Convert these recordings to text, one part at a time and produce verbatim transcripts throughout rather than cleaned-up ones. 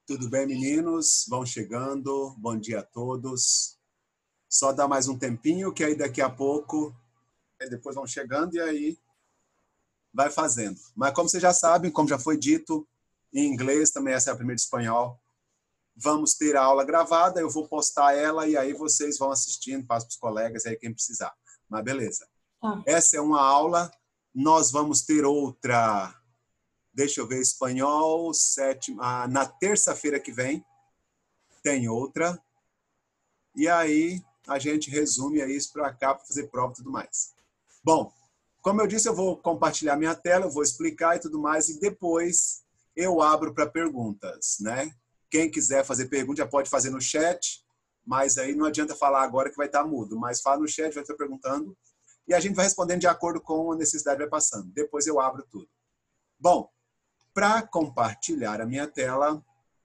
Tudo bem, meninos? Vão chegando. Bom dia a todos. Só dá mais um tempinho, que aí daqui a pouco, aí depois vão chegando e aí vai fazendo. Mas como vocês já sabem, como já foi dito, em inglês, também essa é a primeira de espanhol, vamos ter a aula gravada, eu vou postar ela e aí vocês vão assistindo, passo para os colegas aí quem precisar. Mas beleza. Tá. Essa é uma aula, nós vamos ter outra... Deixa eu ver, espanhol, sétima, ah, na terça-feira que vem tem outra. E aí a gente resume isso para cá, para fazer prova e tudo mais. Bom, como eu disse, eu vou compartilhar minha tela, eu vou explicar e tudo mais, e depois eu abro para perguntas, né? Quem quiser fazer pergunta já pode fazer no chat, mas aí não adianta falar agora que vai estar mudo, mas fala no chat, vai estar perguntando, e a gente vai respondendo de acordo com a necessidade que vai passando. Depois eu abro tudo. Bom, para compartilhar a minha tela,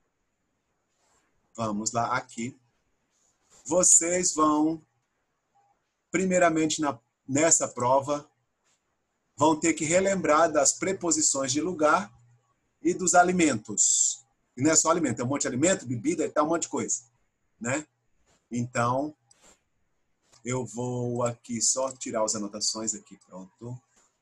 vamos lá aqui. Vocês vão, primeiramente na, nessa prova, vão ter que relembrar das preposições de lugar e dos alimentos. E não é só alimento, é um monte de alimento, bebida e tal, um monte de coisa, né? Então, eu vou aqui só tirar as anotações aqui, pronto.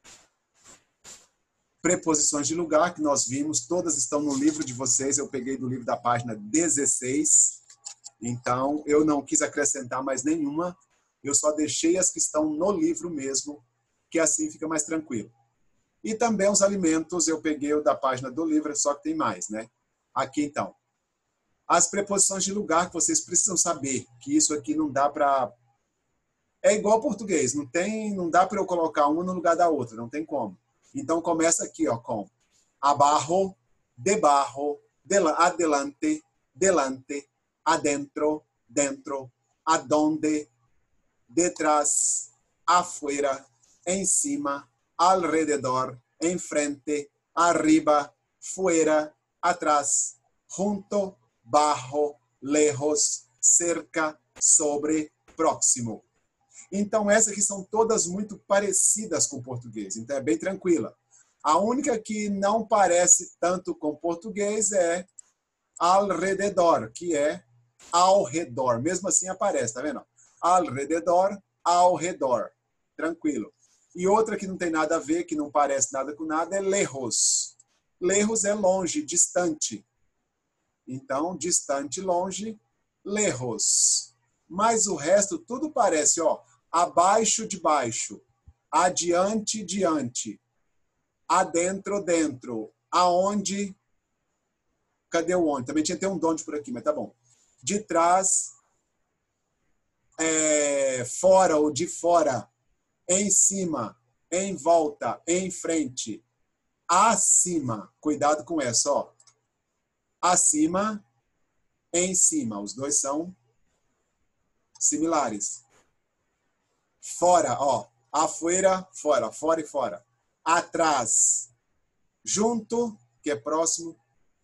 Preposições de lugar, que nós vimos, todas estão no livro de vocês, eu peguei do livro da página dezesseis, então eu não quis acrescentar mais nenhuma, eu só deixei as que estão no livro mesmo, que assim fica mais tranquilo. E também os alimentos, eu peguei o da página do livro, só que tem mais, né? Aqui então. As preposições de lugar que vocês precisam saber, que isso aqui não dá para... É igual ao português, não, tem, não dá para eu colocar uma no lugar da outra, não tem como. Então, começa aqui ó, com abajo, debajo, dela, adelante, delante, adentro, dentro, adonde, detrás, afuera, encima, alrededor, enfrente, arriba, fuera, atrás, junto, bajo, lejos, cerca, sobre, próximo. Então, essas aqui são todas muito parecidas com o português, então é bem tranquila. A única que não parece tanto com o português é alrededor, que é ao redor. Mesmo assim aparece, tá vendo? Alrededor, ao redor. Tranquilo. E outra que não tem nada a ver, que não parece nada com nada, é lejos. Lejos é longe, distante. Então, distante, longe, lejos. Mas o resto tudo parece, ó. Abaixo de baixo, adiante, diante, adentro, dentro, aonde, cadê o onde? Também tinha que ter um donde por aqui, mas tá bom. De trás, é, fora ou de fora, em cima, em volta, em frente, acima, cuidado com essa, ó. Acima, em cima, os dois são similares. Fora, ó, afuera, fora, fora e fora. Atrás, junto, que é próximo.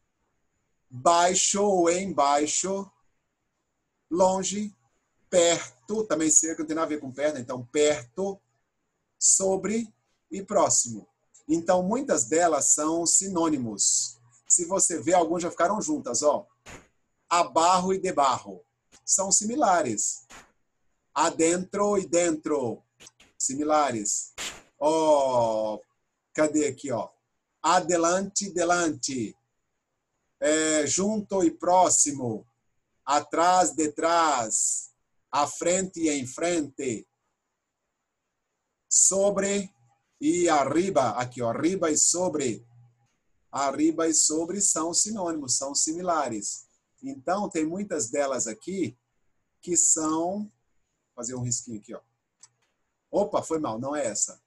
Baixo ou embaixo. Longe, perto, também cerca, não tem nada a ver com perto, então perto, sobre e próximo. Então, muitas delas são sinônimos. Se você vê, alguns já ficaram juntas, ó. Abarro e debarro. São similares. Adentro e dentro, similares. Oh, cadê aqui, ó? Adelante, delante. É, junto e próximo. Atrás, detrás. À frente e em frente. Sobre e arriba. Aqui, ó, arriba e sobre. Arriba e sobre são sinônimos, são similares. Então, tem muitas delas aqui que são... fazer um risquinho aqui, ó. Opa, foi mal, não é essa.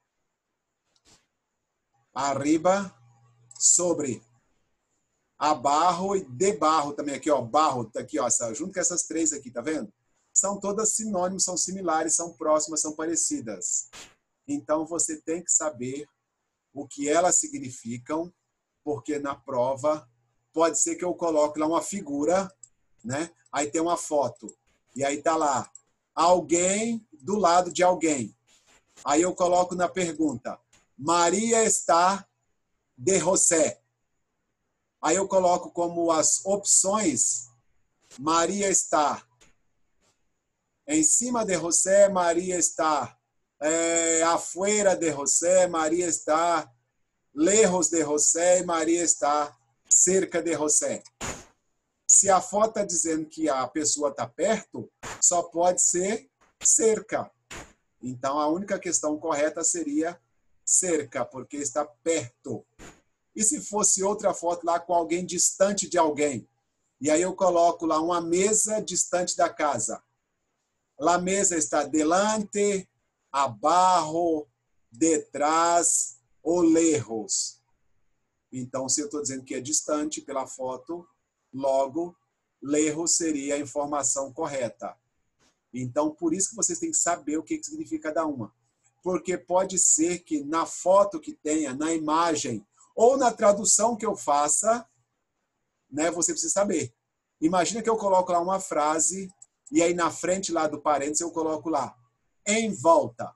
Arriba, sobre. Abarro e debarro também aqui, ó. Barro, tá aqui, ó. Junto com essas três aqui, tá vendo? São todas sinônimos, são similares, são próximas, são parecidas. Então, você tem que saber o que elas significam, porque na prova pode ser que eu coloque lá uma figura, né? Aí tem uma foto. E aí tá lá. Alguém do lado de alguém. Aí eu coloco na pergunta, Maria está de José. Aí eu coloco como as opções, Maria está em cima de José, Maria está é, afuera de José, Maria está lejos de José, Maria está cerca de José. Se a foto está dizendo que a pessoa está perto, só pode ser cerca. Então, a única questão correta seria cerca, porque está perto. E se fosse outra foto lá com alguém distante de alguém? E aí eu coloco lá uma mesa distante da casa. A mesa está delante, abaixo, detrás ou lejos. Então, se eu estou dizendo que é distante pela foto, logo, lejos seria a informação correta. Então, por isso que vocês têm que saber o que significa cada uma. Porque pode ser que na foto que tenha, na imagem, ou na tradução que eu faça, né, você precisa saber. Imagina que eu coloco lá uma frase, e aí na frente lá do parênteses eu coloco lá, em volta.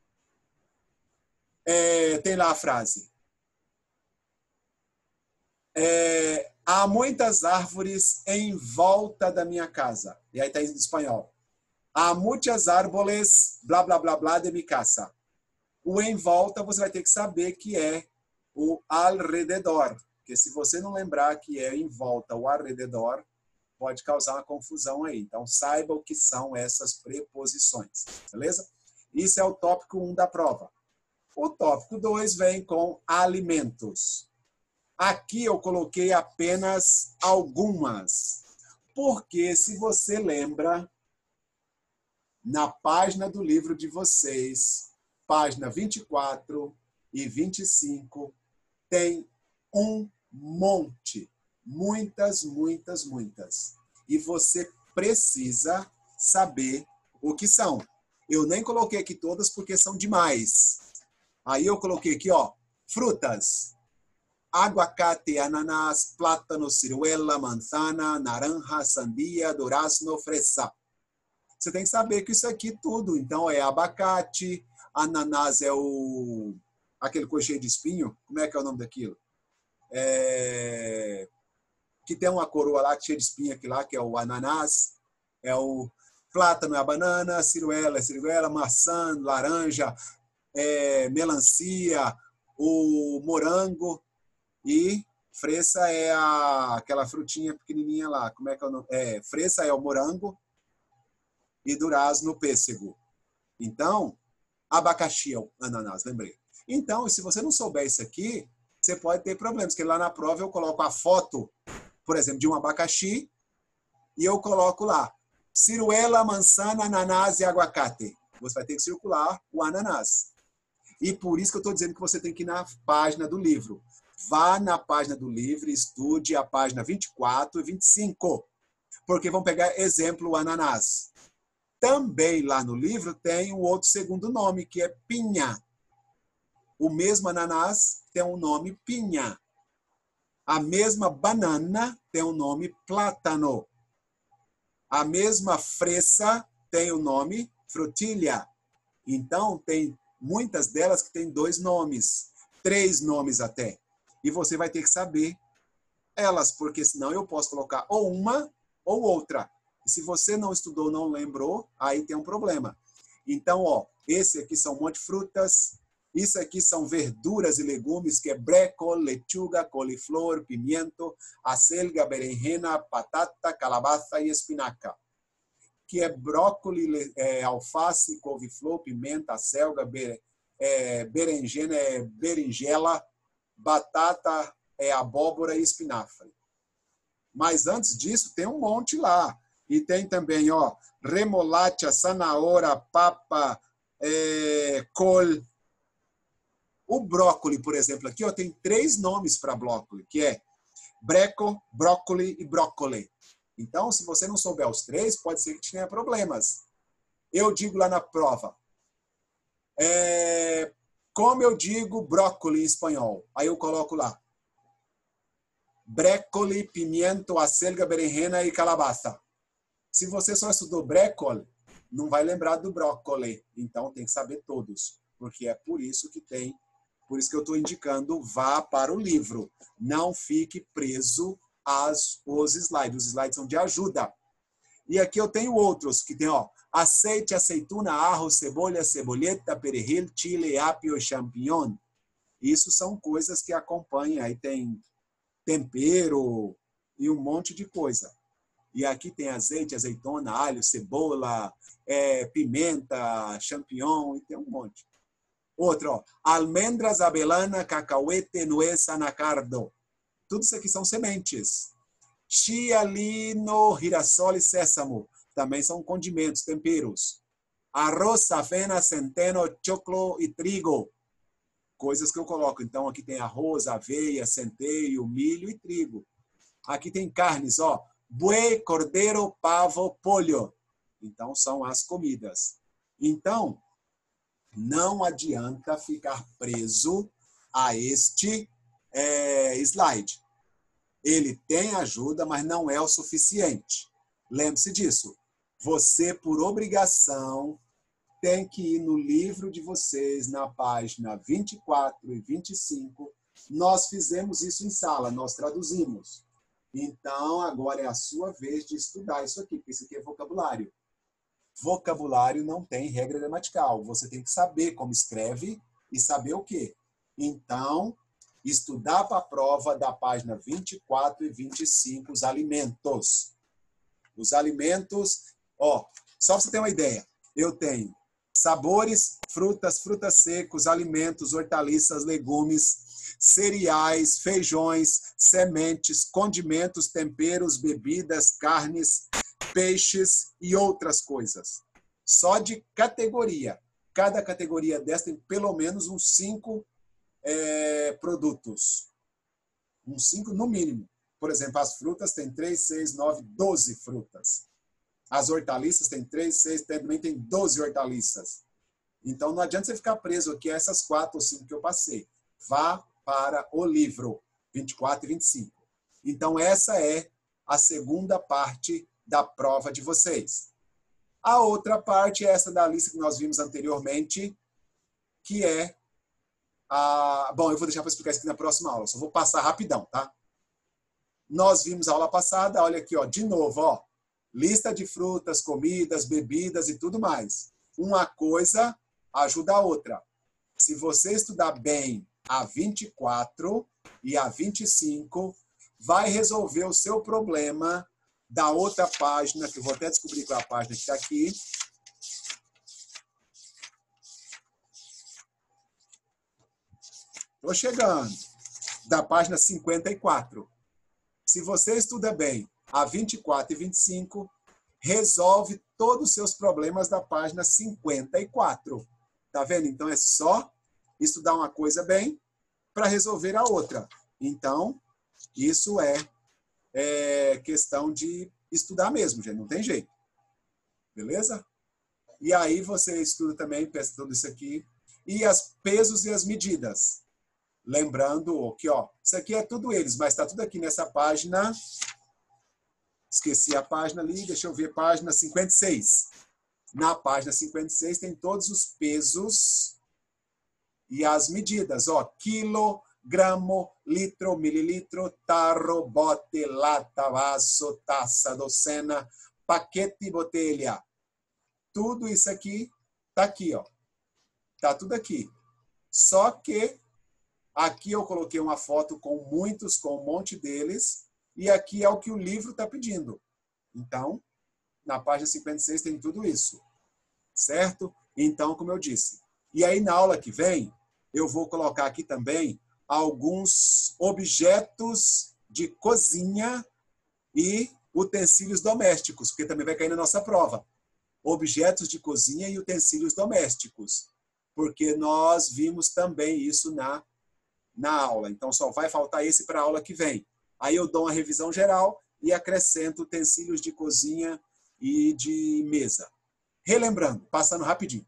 É, tem lá a frase. É, há muitas árvores em volta da minha casa. E aí está em espanhol. Há muitas árvores, blá, blá, blá, blá, de mi casa. O em volta você vai ter que saber que é o alrededor. Porque se você não lembrar que é em volta o alrededor, pode causar uma confusão aí. Então, saiba o que são essas preposições. Beleza? Isso é o tópico um da prova. O tópico dois vem com alimentos. Aqui eu coloquei apenas algumas. Porque, se você lembra, na página do livro de vocês, página vinte e quatro e vinte e cinco, tem um monte. Muitas, muitas, muitas. E você precisa saber o que são. Eu nem coloquei aqui todas porque são demais. Aí eu coloquei aqui, ó, frutas. Aguacate, ananás, plátano, ciruela, manzana, naranja, sandia, durazno, fresa. Você tem que saber que isso aqui tudo. Então, é abacate, ananás é o... aquele coisa cheio de espinho. Como é que é o nome daquilo? É... que tem uma coroa lá cheia de espinho aqui lá, que é o ananás. É o plátano, é a banana, ciruela, é ciruela, maçã, laranja, é... melancia, o morango. E fresa é a... aquela frutinha pequenininha lá. Como é que é o nome? É... fresa é o morango. E durazno, pêssego. Então, abacaxi é o ananás, lembrei. Então, se você não souber isso aqui, você pode ter problemas, porque lá na prova eu coloco a foto, por exemplo, de um abacaxi, e eu coloco lá, ciruela, manzana, ananás e aguacate. Você vai ter que circular o ananás. E por isso que eu estou dizendo que você tem que ir na página do livro. Vá na página do livro e estude a página vinte e quatro e vinte e cinco. Porque vão pegar exemplo o ananás. Também lá no livro tem um outro segundo nome, que é pinha. O mesmo ananás tem um nome pinha. A mesma banana tem o nome plátano. A mesma fresa tem o nome frutilha. Então, tem muitas delas que têm dois nomes, três nomes até. E você vai ter que saber elas, porque senão eu posso colocar ou uma ou outra. E se você não estudou, não lembrou, aí tem um problema. Então, ó, esse aqui são um monte de frutas. Isso aqui são verduras e legumes, que é brécol, lechuga, coliflor, pimiento, acelga, berenjena, batata, calabaça e espinaca. Que é brócolis, é, alface, couve-flor, pimenta, acelga, ber, é, berenjena, é berinjela, batata, é abóbora e espinafre. Mas antes disso, tem um monte lá. E tem também, ó, remolacha, cenoura, papa, é, col. O brócolis, por exemplo, aqui ó, tem três nomes para brócolis, que é breco, brócolis e brócoli. Então, se você não souber os três, pode ser que tenha problemas. Eu digo lá na prova, é, como eu digo brócolis em espanhol? Aí eu coloco lá, brécoli, pimiento, acelga, berenjena e calabaça. Se você só estudou brécoli, não vai lembrar do brócoli. Então, tem que saber todos, porque é por isso que tem Por isso que eu estou indicando, vá para o livro. Não fique preso aos os slides. Os slides são de ajuda. E aqui eu tenho outros, que tem, ó, aceite, aceituna, arroz, cebola, ceboleta, perejil, chile, apio, champignon. Isso são coisas que acompanham. Aí tem tempero e um monte de coisa. E aqui tem azeite, azeitona, alho, cebola, é, pimenta, champignon, e tem um monte. Outro, ó, almendras, abelana, cacauete, nuez, anacardo. Tudo isso aqui são sementes. Chia, lino, girassol e sésamo. Também são condimentos, temperos. Arroz, avena, centeno, choclo e trigo. Coisas que eu coloco. Então, aqui tem arroz, aveia, centeio, milho e trigo. Aqui tem carnes, ó. Buey, cordeiro, pavo, pollo. Então, são as comidas. Então, não adianta ficar preso a este é, slide. Ele tem ajuda, mas não é o suficiente. Lembre-se disso. Você, por obrigação, tem que ir no livro de vocês, na página vinte e quatro e vinte e cinco. Nós fizemos isso em sala, nós traduzimos. Então, agora é a sua vez de estudar isso aqui, porque isso aqui é vocabulário. Vocabulário não tem regra gramatical. Você tem que saber como escreve e saber o quê. Então, estudar para a prova da página vinte e quatro e vinte e cinco, os alimentos. Os alimentos, ó, só para você ter uma ideia, eu tenho sabores, frutas, frutas secos, alimentos, hortaliças, legumes, cereais, feijões, sementes, condimentos, temperos, bebidas, carnes, peixes e outras coisas. Só de categoria. Cada categoria dessa tem pelo menos uns cinco é, produtos. Uns cinco no mínimo. Por exemplo, as frutas tem três, seis, nove, doze frutas. As hortaliças tem três, seis, também tem doze hortaliças. Então não adianta você ficar preso aqui a essas quatro ou cinco que eu passei. Vá para o livro vinte e quatro e vinte e cinco. Então essa é a segunda parte da prova de vocês. A outra parte é essa da lista que nós vimos anteriormente, que é a... Bom, eu vou deixar para explicar isso aqui na próxima aula, só vou passar rapidão, tá? Nós vimos a aula passada, olha aqui, ó, de novo, ó, lista de frutas, comidas, bebidas e tudo mais. Uma coisa ajuda a outra. Se você estudar bem a vinte e quatro e a vinte e cinco, vai resolver o seu problema da outra página, que eu vou até descobrir qual é a página que está aqui. Estou chegando. Da página cinquenta e quatro. Se você estuda bem a vinte e quatro e vinte e cinco, resolve todos os seus problemas da página cinquenta e quatro. Tá vendo? Então é só estudar uma coisa bem para resolver a outra. Então, isso é É questão de estudar mesmo, gente. Não tem jeito. Beleza? E aí você estuda também, pensa tudo isso aqui. E os pesos e as medidas. Lembrando que, ó, isso aqui é tudo eles, mas está tudo aqui nessa página. Esqueci a página ali, deixa eu ver, página cinquenta e seis. Na página cinquenta e seis tem todos os pesos e as medidas. Ó, quilo, gramo, litro, mililitro, tarro, bote, lata, vaso, taça, docena, paquete e botelha. Tudo isso aqui tá aqui, ó. Tá tudo aqui. Só que aqui eu coloquei uma foto com muitos, com um monte deles, e aqui é o que o livro está pedindo. Então, na página cinquenta e seis tem tudo isso. Certo? Então, como eu disse. E aí, na aula que vem, eu vou colocar aqui também alguns objetos de cozinha e utensílios domésticos, porque também vai cair na nossa prova. Objetos de cozinha e utensílios domésticos, porque nós vimos também isso na, na aula. Então, só vai faltar esse para a aula que vem. Aí eu dou uma revisão geral e acrescento utensílios de cozinha e de mesa. Relembrando, passando rapidinho.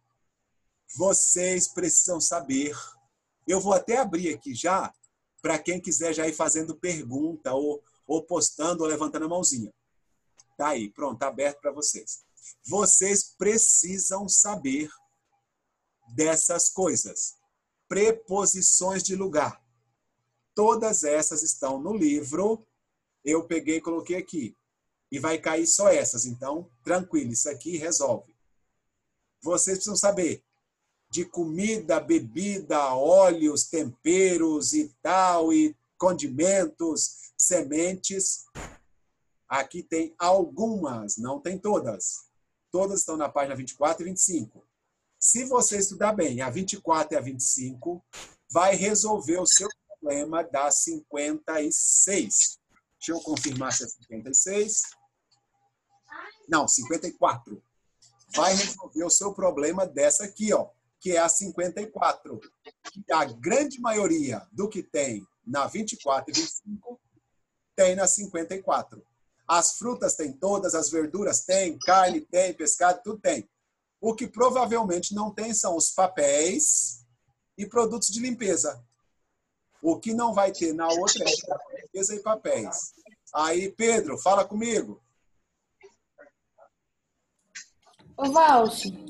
Vocês precisam saber... Eu vou até abrir aqui já, para quem quiser já ir fazendo pergunta, ou, ou postando, ou levantando a mãozinha. Tá aí, pronto, tá aberto para vocês. Vocês precisam saber dessas coisas. preposições de lugar. Todas essas estão no livro. Eu peguei e coloquei aqui. E vai cair só essas. Então, tranquilo, isso aqui resolve. Vocês precisam saber de comida, bebida, óleos, temperos e tal, e condimentos, sementes. Aqui tem algumas, não tem todas. Todas estão na página vinte e quatro e vinte e cinco. Se você estudar bem a vinte e quatro e a vinte e cinco, vai resolver o seu problema da cinquenta e seis. Deixa eu confirmar se é cinquenta e seis. Não, cinquenta e quatro. Vai resolver o seu problema dessa aqui, ó, que é a cinquenta e quatro. Que a grande maioria do que tem na vinte e quatro e vinte e cinco tem na cinquenta e quatro. As frutas tem todas, as verduras tem, carne tem, pescado, tudo tem. O que provavelmente não tem são os papéis e produtos de limpeza. O que não vai ter na outra é limpeza e papéis. Aí, Pedro, fala comigo. Ô, Valci.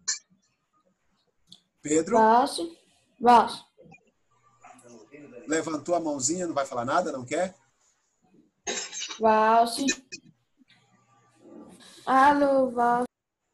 Pedro. Valci. Valci. Levantou a mãozinha, não vai falar nada, não quer? Valci. Alô, Valci.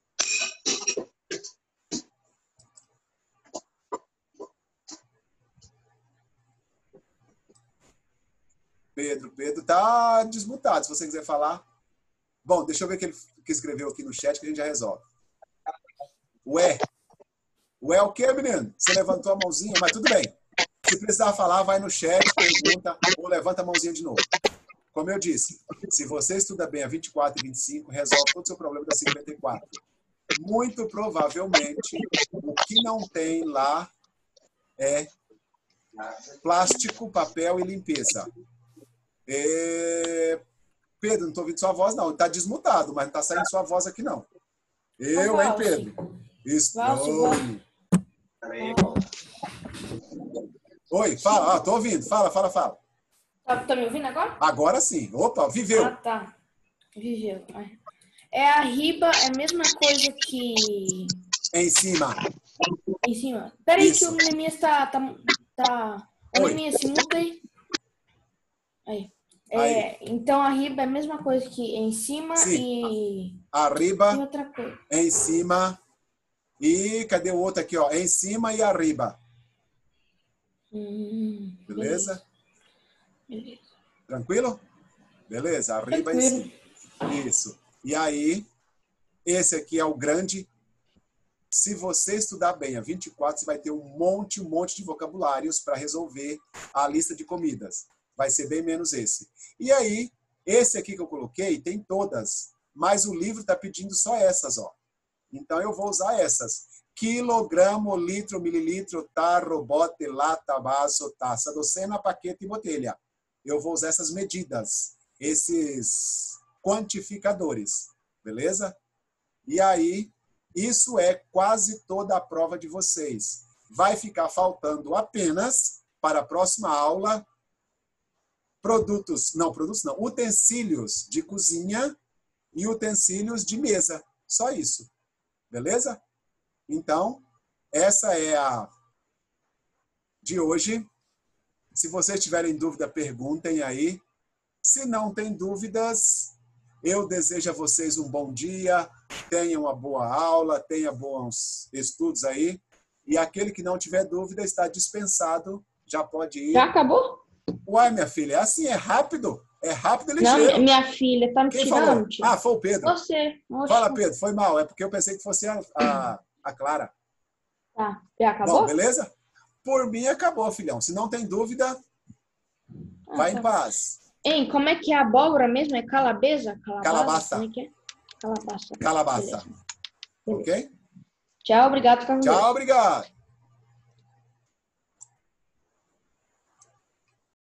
Pedro, Pedro tá desmutado, se você quiser falar. Bom, deixa eu ver o que ele que escreveu aqui no chat que a gente já resolve. Ué. Ué o quê, menino? Você levantou a mãozinha, mas tudo bem. Se precisar falar, vai no chat, pergunta ou levanta a mãozinha de novo. Como eu disse, se você estuda bem a vinte e quatro e vinte e cinco, resolve todo o seu problema da cinquenta e quatro. Muito provavelmente, o que não tem lá é plástico, papel e limpeza. É... Pedro, não estou ouvindo sua voz, não. Está desmutado, mas não está saindo sua voz aqui, não. Eu, hein, Pedro? Estranho. Oi, fala. Ah, tô ouvindo. Fala, fala, fala. Tá, tá me ouvindo agora? Agora sim. Opa, viveu. Ah, tá. Viveu. É a riba, é a mesma coisa que... Em cima. Em cima. Peraí Isso. que o Neemias tá... tá, tá... O Neemias, se muda aí. Aí. É, Aí. então a riba é a mesma coisa que em cima Sim. e... Arriba, e outra coisa. em cima e... Cadê o outro aqui, ó? Em cima e arriba. Hum, Beleza? beleza. Tranquilo? Beleza, arriba Tranquilo. em cima. Isso. E aí, esse aqui é o grande. Se você estudar bem a vinte e quatro, você vai ter um monte, um monte de vocabulários para resolver a lista de comidas. Vai ser bem menos esse. E aí, esse aqui que eu coloquei tem todas, mas o livro está pedindo só essas, ó. Então eu vou usar essas. Quilogramo, litro, mililitro, tarro, bote, lata, vaso, taça, docena, paquete e botelha. Eu vou usar essas medidas, esses quantificadores, beleza? E aí, isso é quase toda a prova de vocês. Vai ficar faltando apenas, para a próxima aula, produtos, não, produtos não, utensílios de cozinha e utensílios de mesa. Só isso. Beleza? Então, essa é a de hoje. Se vocês tiverem dúvida, perguntem aí. Se não tem dúvidas, eu desejo a vocês um bom dia, tenham uma boa aula, tenham bons estudos aí. E aquele que não tiver dúvida está dispensado, já pode ir. Já acabou? Uai, minha filha, é assim, é rápido. É rápido e ligeiro. Não, minha filha, tá me Quem tirando. falou? Tia. Ah, foi o Pedro. Você. Oxe. Fala, Pedro, foi mal. É porque eu pensei que fosse a, a, a Clara. Tá, já acabou? Bom, beleza? Por mim, acabou, filhão. Se não tem dúvida, Ah, vai tá. em paz. Hein, como é que é a abóbora mesmo? É calabeza? Calabaça? Calabaça. Como é que é? Calabaça. Calabaça. Beleza. Ok? Tchau, obrigado. Fica com Deus. Tchau, obrigado.